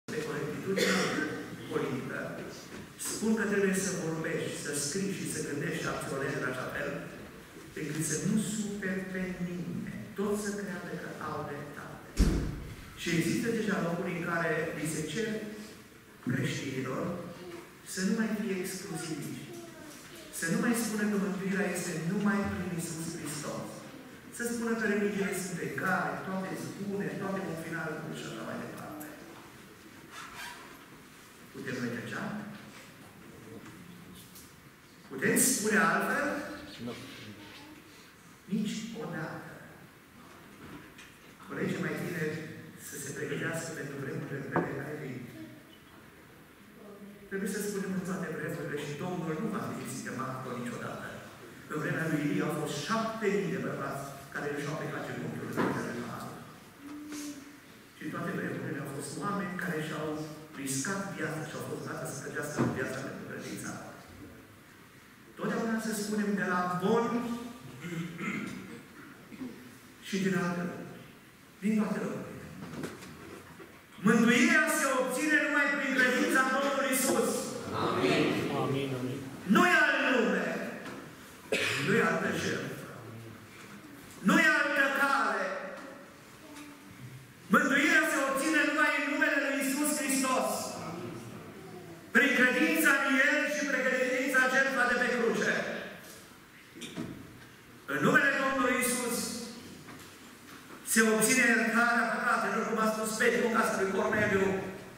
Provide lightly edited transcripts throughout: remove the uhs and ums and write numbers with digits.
de corectitudine politică, spun că trebuie să vorbești, să scrii și să gândești și acționezi în așa fel, încât să nu superi pe nimeni. Toți să creadă că au dreptate. Și există deja locuri în care li se cer creștinilor să nu mai fie exclusivi. Să nu mai spună că mântuirea este numai prin Iisus Hristos. Să spună că religiile sunt egale, toate sunt bune, toate vom fi bune și așa mai departe. Putem noi trecea? Putem spune altfel? Nu. Nici odată. Colegii mai tineri să se pregătească pentru vremurile grele care vin. Trebuie să spunem în toate vremurile și Domnul nu va fi sistematic niciodată. În vremea lui Ilie au fost 7.000 de bărbați care își au plecat genunchiul în vremea lui Ahab. Și în toate vremurile au fost oameni care și-au riscat viața și au fost gata să trăgească în viața pentru credința. Totdeauna să spunem de la bun și din alte lucruri. Din toate lucrurile. Mântuirea se obține numai prin credința în Domnul Iisus. Amin. Amin, amin. Nu-i al lume. Nu-i altă jertfă. Nu-i altă cale. Mântuirea se obține numai în numele lui Iisus Hristos. Prin credința în El și prin credința în jertfa de pe cruce. În numele Domnului Iisus se obține iertarea păcatelor, cum a spus Petru în casa lui Corneliu.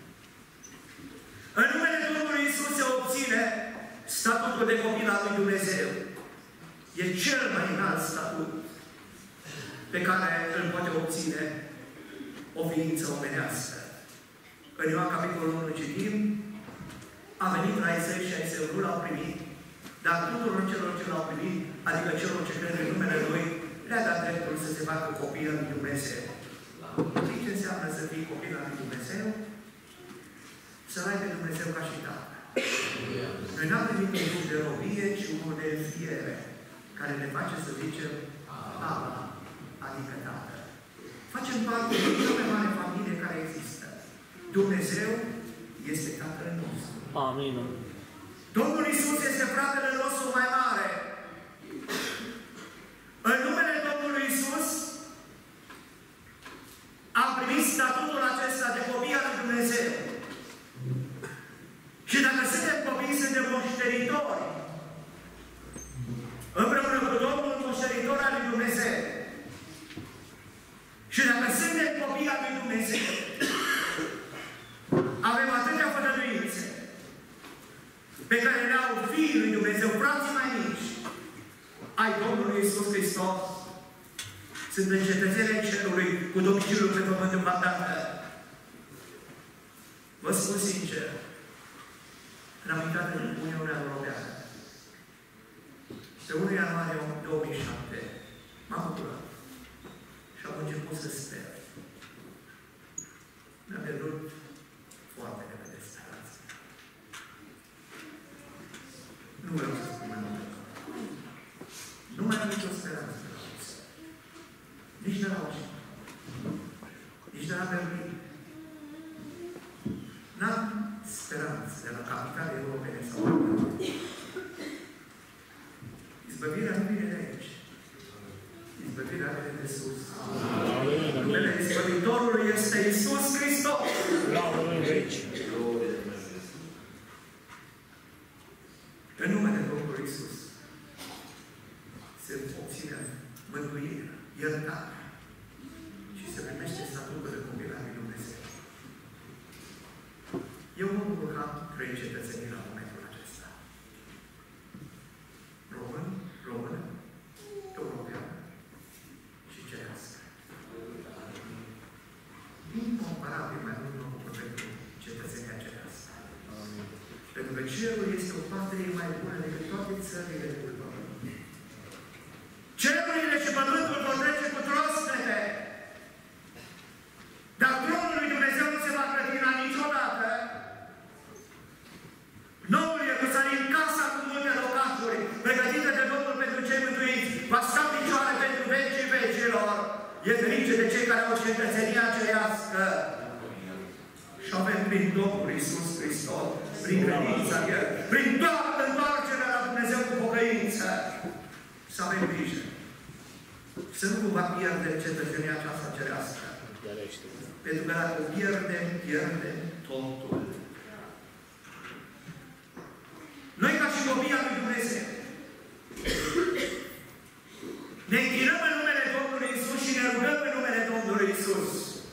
În numele Domnului Iisus se obține statutul de copil al lui Dumnezeu. E cel mai înalt statut pe care îl poate obține o ființă omenească. În Ioan capitolul 1 citim, a venit la Isai și Isai nu l-au primit, dar tuturor celor ce l-au primit, adică celor ce cred în numele Lui, le-a dat dreptul să se facă copil al lui Dumnezeu. Știi ce înseamnă să fii copil al lui Dumnezeu? Să-L ai pe Dumnezeu ca și Tată. Noi n-am primit un duh de robie, ci unul de înfiere, care ne face să zicem Aba, adică Tată. Facem parte din cea mai mare familie care există. Dumnezeu este Tatăl nostru. Amin. Domnul Iisus este fratele nostru mai mare. În numele Domnului Iisus am primit statutul acesta de copii al lui Dumnezeu. Și dacă suntem copii, suntem moștenitori. Împreună cu Domnul, moștenitor al lui Dumnezeu. Și dacă suntem copii al lui Dumnezeu, avem atâtea fădăruințe pe care le-au fiii lui Dumnezeu, frații mai mici, ai Domnului Iisus Hristos. Sunt cetățenii cerului cu domiciliul pe pământul batată. Vă spun sincer, când am intrat în Uniunea Europeană, pe 1 ianuarie 2007, m-am bucurat și am început să sper. Mi-a pierdut foarte repede speranța. Nu vreau să spun mai mult. Nu mai am nicio speranță de la Rusia. Nici de la Washington. Nici de la Berlin. N-am speranță de la capitale europene sau altele. Izbăvirea nu vine de aici. Izbăvirea vine de sus. Numele Izbăvitorului este Iisus Hristos. În numele Domnului Iisus se obține mântuirea, iertarea și se primește statutul de copil al lui Dumnezeu. Eu mă bucur că am 3 cetățenii la momentul acesta. Român, română, europeană și cerească. Incomparabil mai mult mă bucur pentru cetățenia cerească. Pentru că cerul este o patrie mai bună decât toate țările de pe pământ. Cerurile și pământul vor trece cu trosnete. Dar tronul lui Dumnezeu nu se va clătina niciodată. Noul Ierusalim, casa cu multe locașuri, pregătită de Domnul pentru cei mântuiți, va sta în picioare pentru vecii vecilor. E ferice de cei care au cetățenia cerească. Și au venit prin Domnul Iisus Hristos, prin credința El, prin toată întoarcerea la Dumnezeu cu pocăință. Să avem grijă. Să nu cumva pierdem cetățenia aceasta cerească. Pentru că dacă o pierdem totul. Noi ca și copii al lui Dumnezeu ne închinăm în numele Domnului Iisus și ne rugăm în numele Domnului Iisus.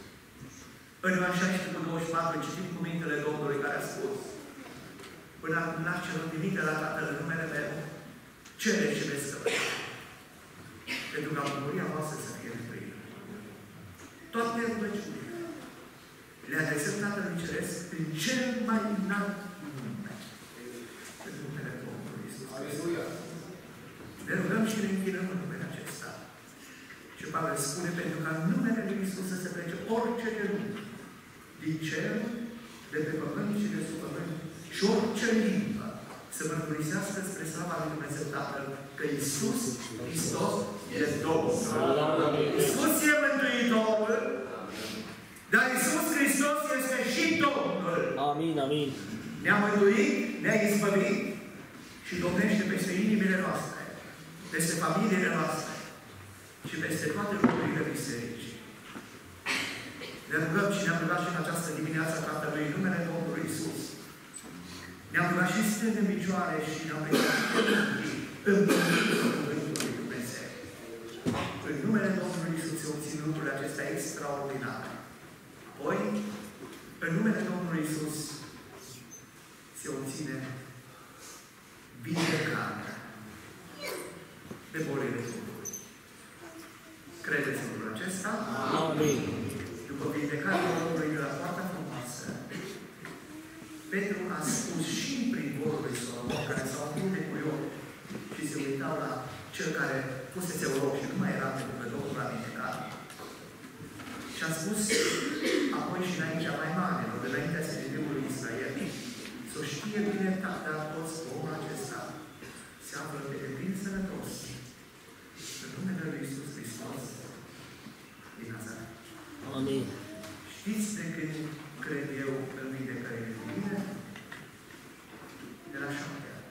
În Ioan 16:24 citim cuvintele Domnului care a spus: până acum n-ați cerut nimic de la Tatăl în numele meu, cereți și veți scăpa. Pentru ca bucuria voastră să fie împlină. Toate rugăciunile le adresăm Tatălui Ceresc în cel mai înalt nume. În numele Domnului Iisus. Aleluia! Ne rugăm și ne închinăm în numele acesta. Și Pavel spune, pentru ca în numele Lui Iisus să se plece orice genunchi din cer, de pe pământ și de sub pământ, și orice limbă să mărturisească spre slava lui Dumnezeu Tatăl că Iisus Hristos e Domnul. Iisus e Mântuitorul, dar Iisus Hristos este și Domnul. Amin, amin. Ne-a mântuit, ne-a izbăvit și domnește peste inimile noastre, peste familiile noastre și peste toate lucrurile bisericii. Ne rugăm și ne-am rugat și în această dimineață Tatălui, în numele Domnului Iisus. Ne-am rugat și stând în picioare și ne-am rugat în cuvântul lui Dumnezeu. În numele Domnului Iisus se obțin lucrurile acestea extraordinare. Apoi, în numele Domnului Iisus se obține vindecarea de bolile Domnului. Credeți în lucrul acesta? Amin. După vindecarea Domnului de la poarta frumoasă, Petru a spus și prin vorul lui Solomon, care s-au umplut de curioși și se uitau la cel care fusese rog și nu mai era pentru că Domnul a vindecat. Și a spus apoi și înaintea mai marilor, de înaintea Sfântului Israel, să știe bine Tatăl toți omul acesta se află pe deplin sănătos în numele lui Iisus Hristos din Nazaret. Amin. Știți de când cred eu în vindecările divine? De la 7 ani.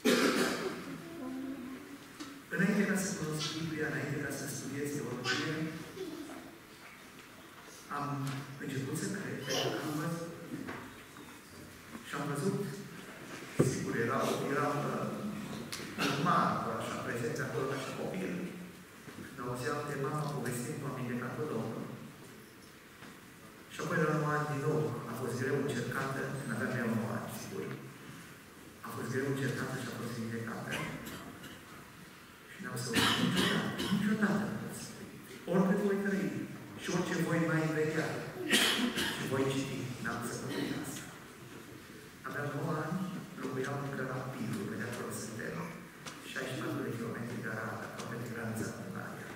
Înainte ca să cunosc Biblia, înainte ca să studiez teologie, am început să cred, pentru că am văzut. Și am văzut, sigur, eram urmat, așa, prezent acolo ca și copil. Când auzeam de mama povestind cum am vindecat-o Domnul. Și apoi la 9 ani din nou a fost greu încercată, când aveam eu 9 ani, sigur. A fost greu încercată și a fost vindecată. Și n-am să o niciodată nu pot spui. Orice voi trăi și orice voi mai vedea și voi citi, n-am să pot asta. Aveam 9 ani, locuiam încă la Pilu, pe de acolo suntem, 64 de kilometri de Arad, aproape de granița cu Ungaria.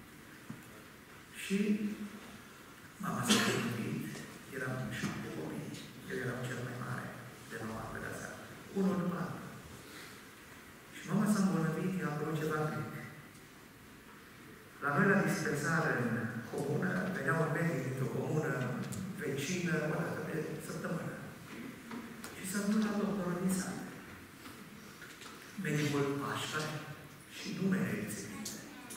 Și mama s-a gândit, eram 7 copii, eu eram cel mai mare de 9 ani pe de-asta, unul după altul. Și mama s-a îmbolnăvit, i-a apărut ceva mic. La noi la dispensare în comună, venea un medic dintr-o comună vecină, o dată pe săptămână. Și s-a dus la doctorul din sat. Medicul Pașca și numele executive.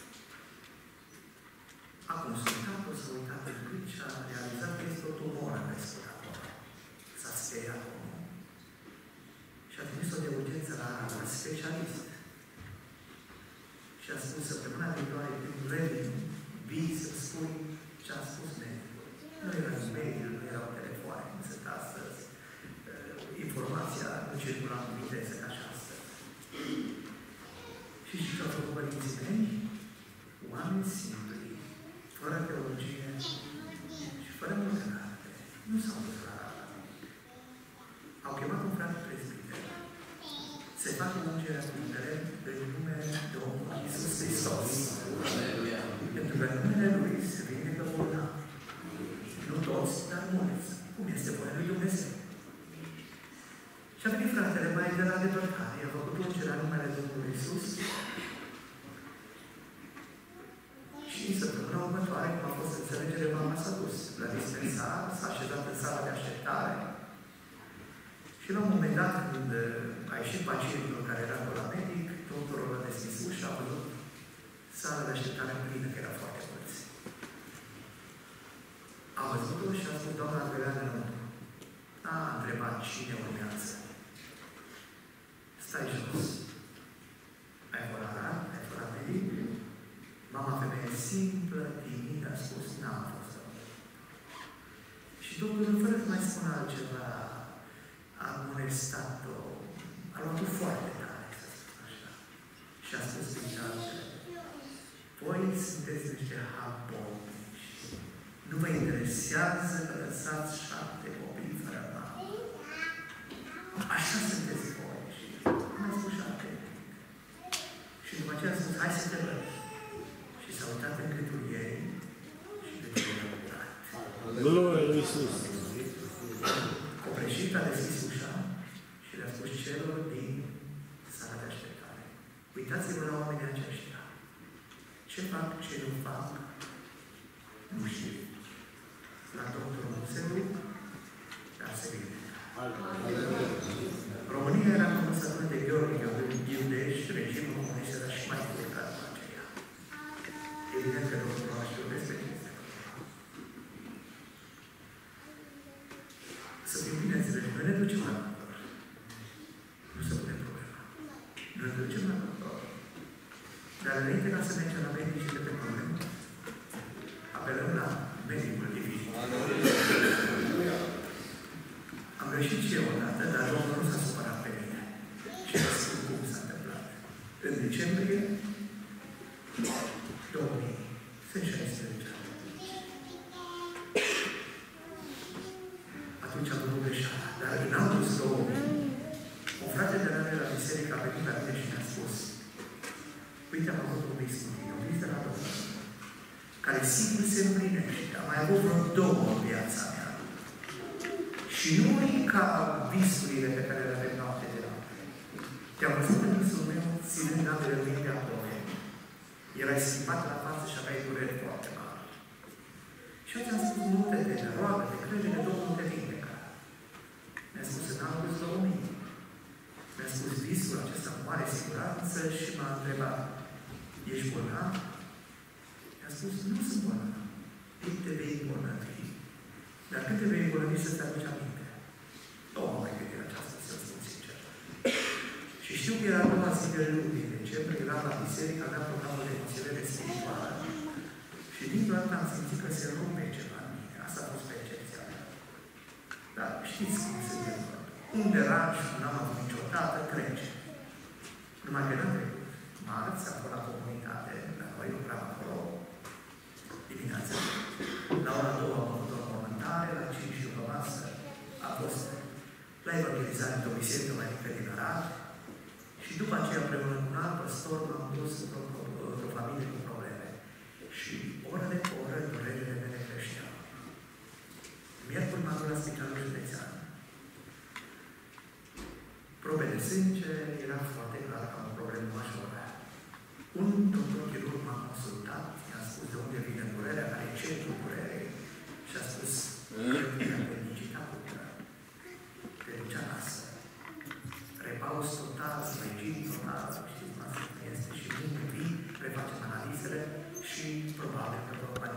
A consultat-o, s-a uitat în cât și a realizat că este o tumoră crescută acolo. S-a speriat omul. Și a trimis-o de urgență la specialist. Și a spus săptămâna viitoare, când vii să spui ce a spus medicul. Nu era e-mail, nu erau telefoane, cum sunt astăzi. Informația nu circula cu viteză ca și astăzi. Și ce au făcut părinții mei? Oameni simpli, fără teologie și fără multă carte. Nu s-au dus la rata. Au chemat un frate prezbiter. Se face ungerea Sfântele în numele Domnului Iisus Hristos. Pentru că în numele Lui se vindecă bolnavi. Nu toți, dar mulți. Cum este voia lui Dumnezeu? Și a venit fratele mai de la depărtare. I-a făcut ungerea în numele Domnului Iisus. Și săptămâna următoare, cum a fost înțelegere, mama s-a dus la dispensar, s-a așezat în sala de așteptare. Și la un moment dat, când a ieșit pacientul care era la medic, doctorul a deschis ușa și a văzut sala de așteptare plină, că era foarte mulți. A văzut-o și a spus, doamna Adriana înăuntru. A întrebat cine urmează. Stai jos. Ai fost la medic? Mama femeie simplă, timidă, a spus, n-am fost. Și doctorul, fără să mai spună altceva, a amonestat-o, a luat-o foarte tare, să spun așa. Și a spus prin altele, voi sunteți niște habonici. Nu vă interesează că lăsați 7 copii fără mamă. Așa sunteți voi. Și am spus 7. Și după aceea a spus, hai să te văd. Și s-a uitat în gâtul ei și gâtul ei a uitat. Glorie lui Iisus! Copreșit a deschis ușa și le-a spus celor din sala de așteptare. Uitați-vă la oamenii aceștia. Ce fac, ce nu fac, nu știu. La doctorul nu se duc, dar se vine. România era cunoscută de Gheorghe Ghiudeș, regimul comunist era și mai plecat cu aceea. Evident că doctorul a știut despre chestia. Să fim bine înțelegi, noi ne ducem la doctor. Nu se pune problema. Noi ne ducem la doctor. Dar înainte ca să mergem la medici de pe problemă, apelăm la medicul divin. Am greșit și eu odată, dar Domnul nu s-a supărat pe mine. Și a spus cum s-a întâmplat. În decembrie 2016. Atunci am făcut greșeala. Dar în august 2000, un frate de la biserică a venit la mine și mi-a spus, uite, am avut un vis cu tine, un vis de la Domnul, care sigur se împlinește. Am mai avut vreo 2 în viața mea. Și nu e ca visurile pe care le avem noapte de noapte. Te-am văzut în visul meu, ținând ambele mâini de abdomen. Erai schimbat la față și aveai dureri foarte mari. Și eu ți-am spus, nu te teme, roagă-te, crede că Domnul te vindecă. Mi-a spus în august 2000. Mi-a spus visul acesta cu mare siguranță și m-a întrebat, ești bolnav? Mi-a spus, nu sunt bolnav. Te vei îmbolnăvi. Dar când te vei îmbolnăvi să te aduci aminte? Nu mă mai gândit la aceasta, să spun sincer. Și știu că era a doua zi de luni din decembrie, eram la biserică, aveam programul de consiliere spirituală. Și dintr-o dată am simțit că se rupe ceva în mine. Asta a fost percepția mea. Dar știți cum se întâmplă. Un deraj n-am avut niciodată, trece. Numai că n-am trecut. Marți, am fost la comunitate, la noi lucram acolo, dimineața. La ora 2 am avut o mormântare, la 5 și după masă a fost la evangelizare într-o biserică mai mică din Arad. Și după aceea, împreună cu un alt păstor, m-am dus într-o familie cu probleme. Și oră de oră, durerile mele creșteau. Miercuri m-am dus la spitalul județean. Probe de sânge, era foarte clar că am o problemă majoră. Un doctor chirurg m-a consultat, mi-a spus de unde vine durerea, care e centrul durere.